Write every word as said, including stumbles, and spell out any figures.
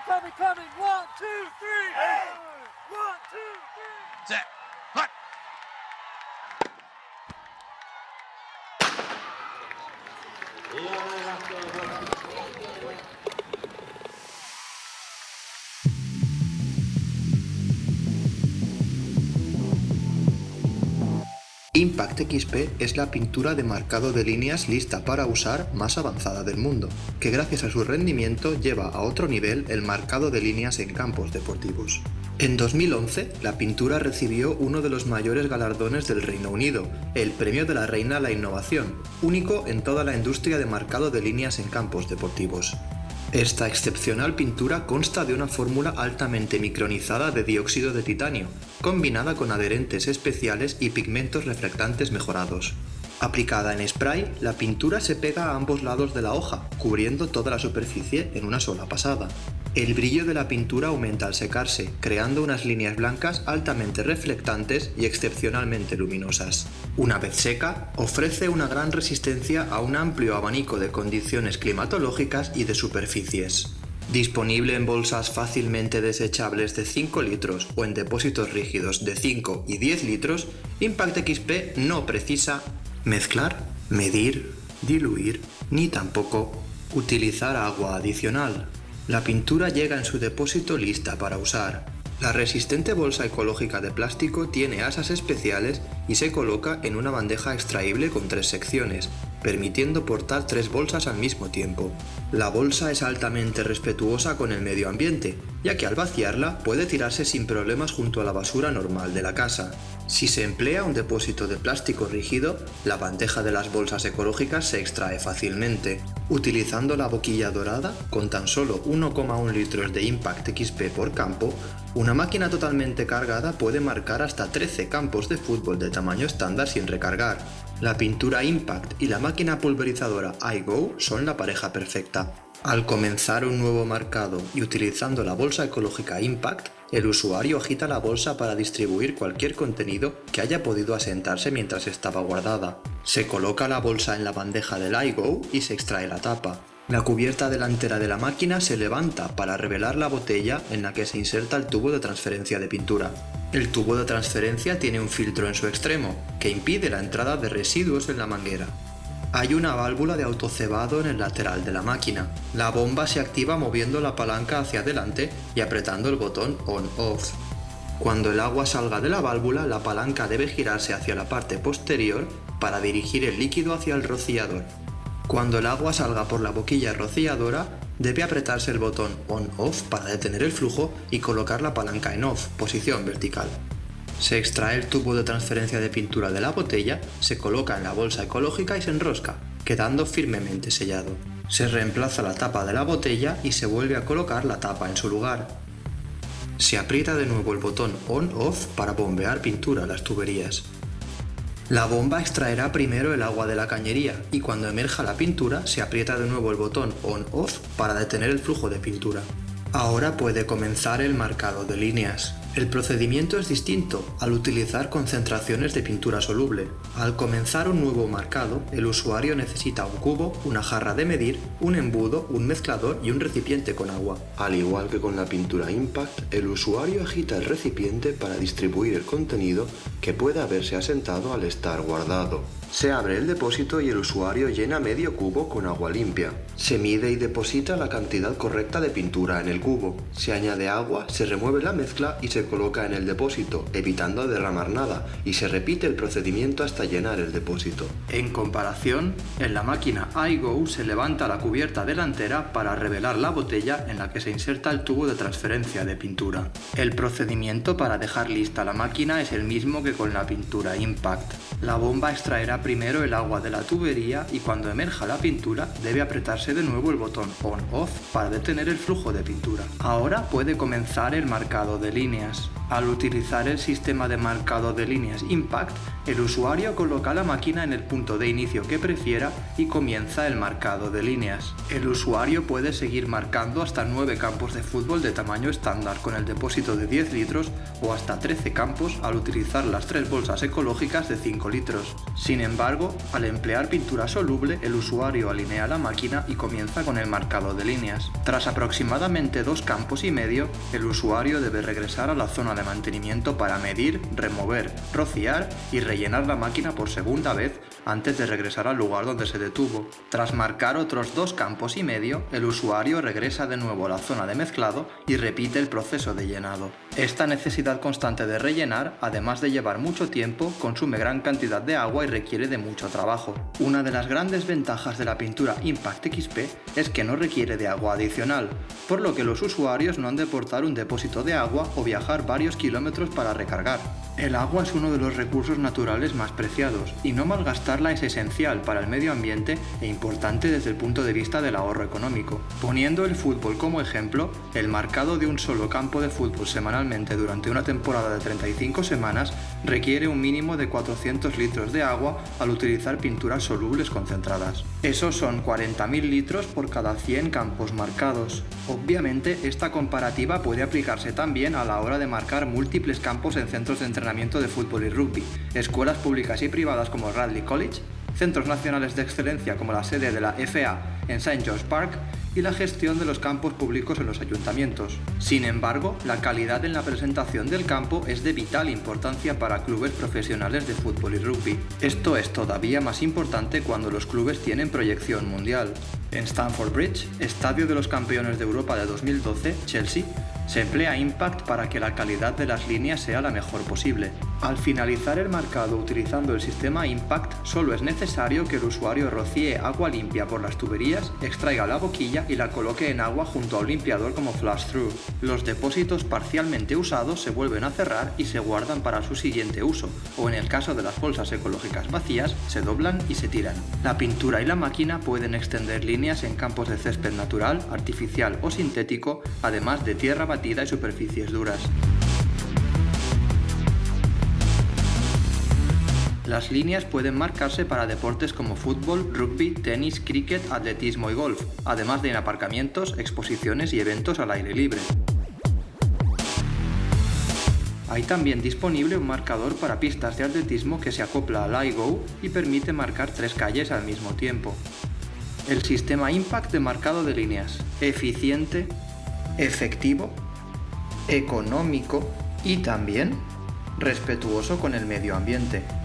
coming, coming. One, two, three. Hey. One, two, three. Set. Hut. Impact X P es la pintura de marcado de líneas lista para usar más avanzada del mundo, que gracias a su rendimiento lleva a otro nivel el marcado de líneas en campos deportivos. En dos mil once, la pintura recibió uno de los mayores galardones del Reino Unido, el Premio de la Reina a la Innovación, único en toda la industria de marcado de líneas en campos deportivos. Esta excepcional pintura consta de una fórmula altamente micronizada de dióxido de titanio, combinada con adherentes especiales y pigmentos reflectantes mejorados. Aplicada en spray, la pintura se pega a ambos lados de la hoja, cubriendo toda la superficie en una sola pasada. El brillo de la pintura aumenta al secarse, creando unas líneas blancas altamente reflectantes y excepcionalmente luminosas. Una vez seca, ofrece una gran resistencia a un amplio abanico de condiciones climatológicas y de superficies. Disponible en bolsas fácilmente desechables de cinco litros o en depósitos rígidos de cinco y diez litros, Impact X P no precisa mezclar, medir, diluir, ni tampoco utilizar agua adicional. La pintura llega en su depósito lista para usar. La resistente bolsa ecológica de plástico tiene asas especiales y se coloca en una bandeja extraíble con tres secciones, permitiendo portar tres bolsas al mismo tiempo. La bolsa es altamente respetuosa con el medio ambiente, ya que al vaciarla puede tirarse sin problemas junto a la basura normal de la casa. Si se emplea un depósito de plástico rígido, la bandeja de las bolsas ecológicas se extrae fácilmente. Utilizando la boquilla dorada, con tan solo uno coma uno litros de Impact X P por campo, una máquina totalmente cargada puede marcar hasta trece campos de fútbol de tamaño estándar sin recargar. La pintura Impact y la máquina pulverizadora iGo son la pareja perfecta. Al comenzar un nuevo marcado y utilizando la bolsa ecológica Impact, el usuario agita la bolsa para distribuir cualquier contenido que haya podido asentarse mientras estaba guardada. Se coloca la bolsa en la bandeja del iGo y se extrae la tapa. La cubierta delantera de la máquina se levanta para revelar la botella en la que se inserta el tubo de transferencia de pintura. El tubo de transferencia tiene un filtro en su extremo, que impide la entrada de residuos en la manguera. Hay una válvula de autocebado en el lateral de la máquina. La bomba se activa moviendo la palanca hacia adelante y apretando el botón On-Off. Cuando el agua salga de la válvula, la palanca debe girarse hacia la parte posterior para dirigir el líquido hacia el rociador. Cuando el agua salga por la boquilla rociadora, debe apretarse el botón On-Off para detener el flujo y colocar la palanca en Off, posición vertical. Se extrae el tubo de transferencia de pintura de la botella, se coloca en la bolsa ecológica y se enrosca, quedando firmemente sellado. Se reemplaza la tapa de la botella y se vuelve a colocar la tapa en su lugar. Se aprieta de nuevo el botón On-Off para bombear pintura a las tuberías. La bomba extraerá primero el agua de la cañería y cuando emerja la pintura se aprieta de nuevo el botón On-Off para detener el flujo de pintura. Ahora puede comenzar el marcado de líneas. El procedimiento es distinto al utilizar concentraciones de pintura soluble. Al comenzar un nuevo marcado, el usuario necesita un cubo, una jarra de medir, un embudo, un mezclador y un recipiente con agua. Al igual que con la pintura Impact, el usuario agita el recipiente para distribuir el contenido que pueda haberse asentado al estar guardado. Se abre el depósito y el usuario llena medio cubo con agua limpia. Se mide y deposita la cantidad correcta de pintura en el cubo. Se añade agua, se remueve la mezcla y se coloca en el depósito, evitando derramar nada, y se repite el procedimiento hasta llenar el depósito. En comparación, en la máquina iGo se levanta la cubierta delantera para revelar la botella en la que se inserta el tubo de transferencia de pintura. El procedimiento para dejar lista la máquina es el mismo que con la pintura Impact. La bomba extraerá primero el agua de la tubería y cuando emerja la pintura debe apretarse de nuevo el botón On-Off para detener el flujo de pintura. Ahora puede comenzar el marcado de líneas. Al utilizar el sistema de marcado de líneas Impact, el usuario coloca la máquina en el punto de inicio que prefiera y comienza el marcado de líneas. El usuario puede seguir marcando hasta nueve campos de fútbol de tamaño estándar con el depósito de diez litros o hasta trece campos al utilizar las tres bolsas ecológicas de cinco litros. Sin embargo, embargo, al emplear pintura soluble, el usuario alinea la máquina y comienza con el marcado de líneas. Tras aproximadamente dos campos y medio, el usuario debe regresar a la zona de mantenimiento para medir, remover, rociar y rellenar la máquina por segunda vez antes de regresar al lugar donde se detuvo. Tras marcar otros dos campos y medio, el usuario regresa de nuevo a la zona de mezclado y repite el proceso de llenado. Esta necesidad constante de rellenar, además de llevar mucho tiempo, consume gran cantidad de agua y requiere de mucho trabajo. Una de las grandes ventajas de la pintura Impact X P es que no requiere de agua adicional, por lo que los usuarios no han de portar un depósito de agua o viajar varios kilómetros para recargar. El agua es uno de los recursos naturales más preciados y no malgastarla es esencial para el medio ambiente e importante desde el punto de vista del ahorro económico. Poniendo el fútbol como ejemplo, el marcado de un solo campo de fútbol semanalmente durante una temporada de treinta y cinco semanas requiere un mínimo de cuatrocientos litros de agua al utilizar pinturas solubles concentradas. Esos son cuarenta mil litros por cada cien campos marcados. Obviamente, esta comparativa puede aplicarse también a la hora de marcar múltiples campos en centros de entrenamiento de fútbol y rugby, escuelas públicas y privadas como Radley College, centros nacionales de excelencia como la sede de la F A en Saint George Park y la gestión de los campos públicos en los ayuntamientos. Sin embargo, la calidad en la presentación del campo es de vital importancia para clubes profesionales de fútbol y rugby. Esto es todavía más importante cuando los clubes tienen proyección mundial. En Stamford Bridge, estadio de los campeones de Europa de dos mil doce, Chelsea, se emplea Impact para que la calidad de las líneas sea la mejor posible. Al finalizar el marcado utilizando el sistema Impact, solo es necesario que el usuario rocíe agua limpia por las tuberías, extraiga la boquilla y la coloque en agua junto a un limpiador como Flush Through. Los depósitos parcialmente usados se vuelven a cerrar y se guardan para su siguiente uso, o en el caso de las bolsas ecológicas vacías, se doblan y se tiran. La pintura y la máquina pueden extender líneas en campos de césped natural, artificial o sintético, además de tierra batida y superficies duras. Las líneas pueden marcarse para deportes como fútbol, rugby, tenis, cricket, atletismo y golf, además de en aparcamientos, exposiciones y eventos al aire libre. Hay también disponible un marcador para pistas de atletismo que se acopla al iGo y permite marcar tres calles al mismo tiempo. El sistema Impact de marcado de líneas: eficiente, efectivo, económico y también respetuoso con el medio ambiente.